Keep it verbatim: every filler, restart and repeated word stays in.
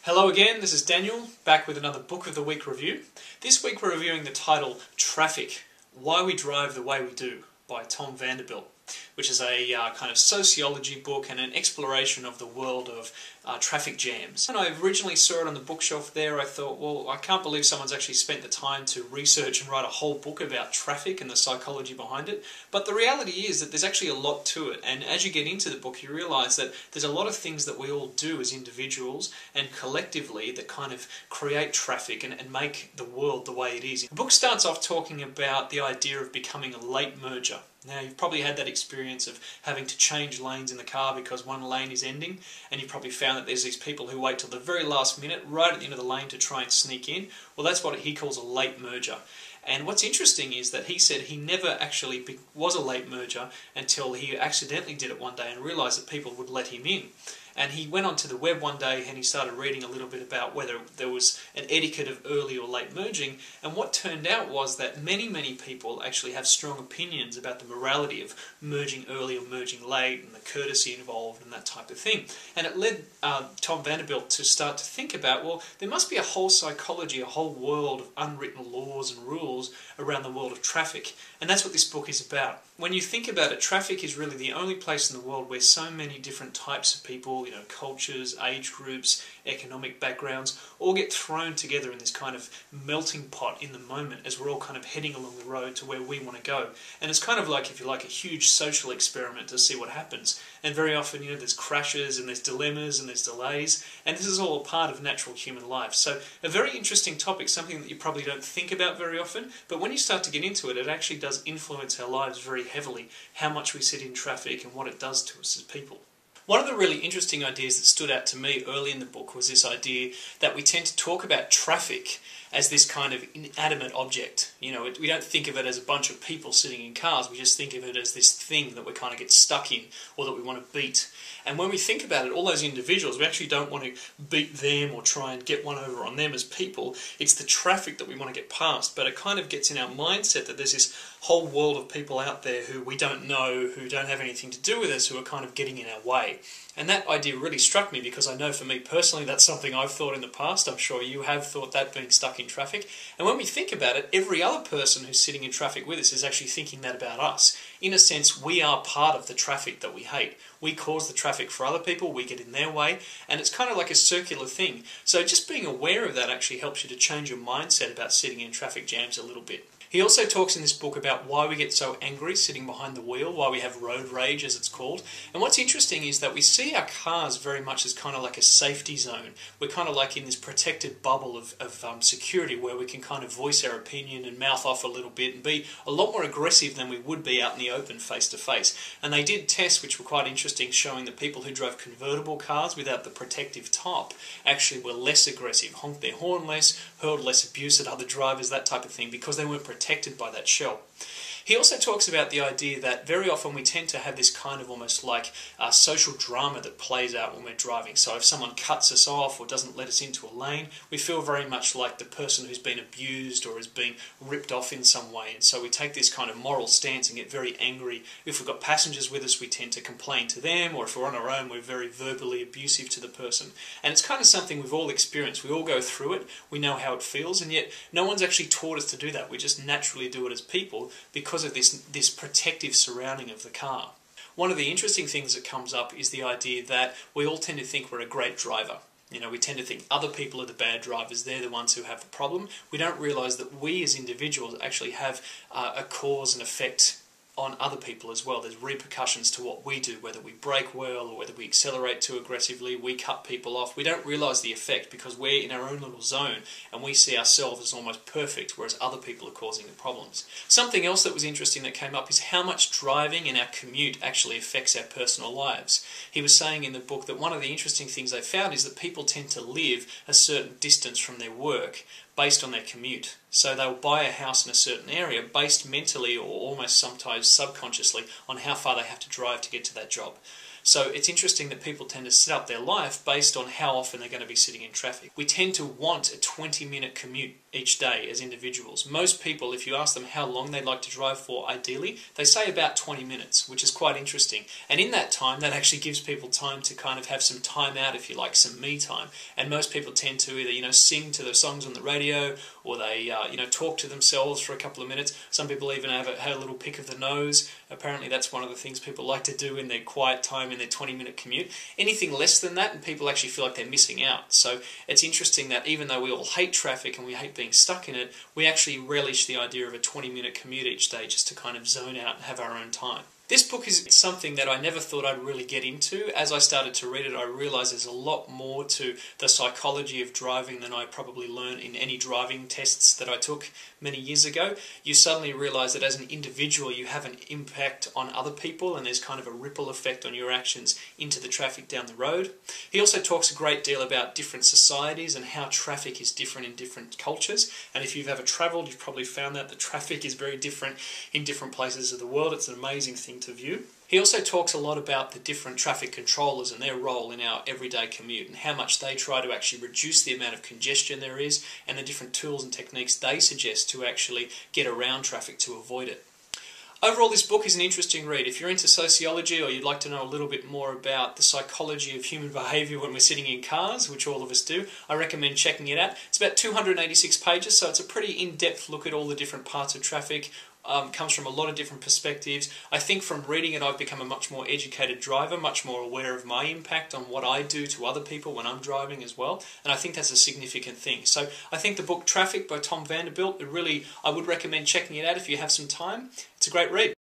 Hello again, this is Daniel, back with another Book of the Week review. This week we're reviewing the title Traffic, Why We Drive the Way We Do by Tom Vanderbilt, which is a uh, kind of sociology book and an exploration of the world of uh, traffic jams. When I originally saw it on the bookshelf there, I thought, well, I can't believe someone's actually spent the time to research and write a whole book about traffic and the psychology behind it. But the reality is that there's actually a lot to it, and as you get into the book you realise that there's a lot of things that we all do as individuals and collectively that kind of create traffic and, and make the world the way it is. The book starts off talking about the idea of becoming a late merger. Now, you've probably had that experience of having to change lanes in the car because one lane is ending, and you've probably found that there's these people who wait till the very last minute, right at the end of the lane, to try and sneak in. Well, that's what he calls a late merger. And what's interesting is that he said he never actually be was a late merger until he accidentally did it one day and realised that people would let him in. And he went onto the web one day and he started reading a little bit about whether there was an etiquette of early or late merging, and what turned out was that many, many people actually have strong opinions about the morality of merging early or merging late and the courtesy involved and that type of thing. And it led uh, Tom Vanderbilt to start to think about, well, there must be a whole psychology, a whole world of unwritten laws and rules around the world of traffic, and that's what this book is about. When you think about it, traffic is really the only place in the world where so many different types of people, you know, cultures, age groups, economic backgrounds, all get thrown together in this kind of melting pot in the moment as we're all kind of heading along the road to where we want to go. And it's kind of like, if you like, a huge social experiment to see what happens. And very often, you know, there's crashes and there's dilemmas and there's delays, and this is all a part of natural human life. So a very interesting topic, something that you probably don't think about very often, but when you start to get into it, it actually does influence our lives very heavily, how much we sit in traffic and what it does to us as people. One of the really interesting ideas that stood out to me early in the book was this idea that we tend to talk about traffic as this kind of inanimate object. You know, it, we don't think of it as a bunch of people sitting in cars, we just think of it as this thing that we kind of get stuck in or that we want to beat. And when we think about it, all those individuals, we actually don't want to beat them or try and get one over on them as people. It's the traffic that we want to get past, but it kind of gets in our mindset that there's this whole world of people out there who we don't know, who don't have anything to do with us, who are kind of getting in our way. And that idea really struck me because I know for me personally that's something I've thought in the past. I'm sure you have thought that, being stuck in traffic. And when we think about it, every other person who's sitting in traffic with us is actually thinking that about us. In a sense, we are part of the traffic that we hate. We cause the traffic for other people, we get in their way, and it's kind of like a circular thing. So just being aware of that actually helps you to change your mindset about sitting in traffic jams a little bit. He also talks in this book about why we get so angry sitting behind the wheel, why we have road rage as it's called. And what's interesting is that we see our cars very much as kind of like a safety zone. We're kind of like in this protected bubble of, of um, security where we can kind of voice our opinion and mouth off a little bit and be a lot more aggressive than we would be out in the open face to face. And they did tests which were quite interesting, showing that people who drove convertible cars without the protective top actually were less aggressive, honked their horn less, hurled less abuse at other drivers, that type of thing, because they weren't protected protected by that shell. He also talks about the idea that very often we tend to have this kind of almost like uh, social drama that plays out when we're driving. So if someone cuts us off or doesn't let us into a lane, we feel very much like the person who's been abused or is being ripped off in some way. And so we take this kind of moral stance and get very angry. If we've got passengers with us, we tend to complain to them, or if we're on our own, we're very verbally abusive to the person. And it's kind of something we've all experienced. We all go through it, we know how it feels, and yet no one's actually taught us to do that. We just naturally do it as people because because of this, this protective surrounding of the car. One of the interesting things that comes up is the idea that we all tend to think we're a great driver. You know, we tend to think other people are the bad drivers, they're the ones who have the problem. We don't realise that we as individuals actually have uh, a cause and effect on other people as well. There's repercussions to what we do, whether we brake well or whether we accelerate too aggressively, we cut people off. We don't realise the effect because we're in our own little zone and we see ourselves as almost perfect, whereas other people are causing the problems. Something else that was interesting that came up is how much driving in our commute actually affects our personal lives. He was saying in the book that one of the interesting things they found is that people tend to live a certain distance from their work based on their commute. So they'll buy a house in a certain area based mentally or almost sometimes subconsciously on how far they have to drive to get to that job. So it's interesting that people tend to set up their life based on how often they're going to be sitting in traffic. We tend to want a twenty minute commute each day as individuals. Most people, if you ask them how long they'd like to drive for ideally, they say about twenty minutes, which is quite interesting. And in that time, that actually gives people time to kind of have some time out, if you like, some me time. And most people tend to either, you know, sing to the songs on the radio, or they, uh, you know, talk to themselves for a couple of minutes. Some people even have a, have a little pick of the nose. Apparently that's one of the things people like to do in their quiet time, in their twenty minute commute. Anything less than that, and people actually feel like they're missing out. So it's interesting that even though we all hate traffic and we hate being stuck in it, we actually relish the idea of a twenty minute commute each day just to kind of zone out and have our own time. This book is something that I never thought I'd really get into. As I started to read it, I realised there's a lot more to the psychology of driving than I probably learned in any driving tests that I took many years ago. You suddenly realise that as an individual you have an impact on other people, and there's kind of a ripple effect on your actions into the traffic down the road. He also talks a great deal about different societies and how traffic is different in different cultures. And if you've ever travelled, you've probably found that the traffic is very different in different places of the world. It's an amazing thing to view. He also talks a lot about the different traffic controllers and their role in our everyday commute, and how much they try to actually reduce the amount of congestion there is, and the different tools and techniques they suggest to actually get around traffic to avoid it. Overall, this book is an interesting read. If you're into sociology, or you'd like to know a little bit more about the psychology of human behaviour when we're sitting in cars, which all of us do, I recommend checking it out. It's about two hundred eighty-six pages, so it's a pretty in-depth look at all the different parts of traffic. Um, comes from a lot of different perspectives. I think from reading it I've become a much more educated driver, much more aware of my impact on what I do to other people when I'm driving as well, and I think that's a significant thing. So I think the book Traffic by Tom Vanderbilt, it really, I would recommend checking it out if you have some time. It's a great read.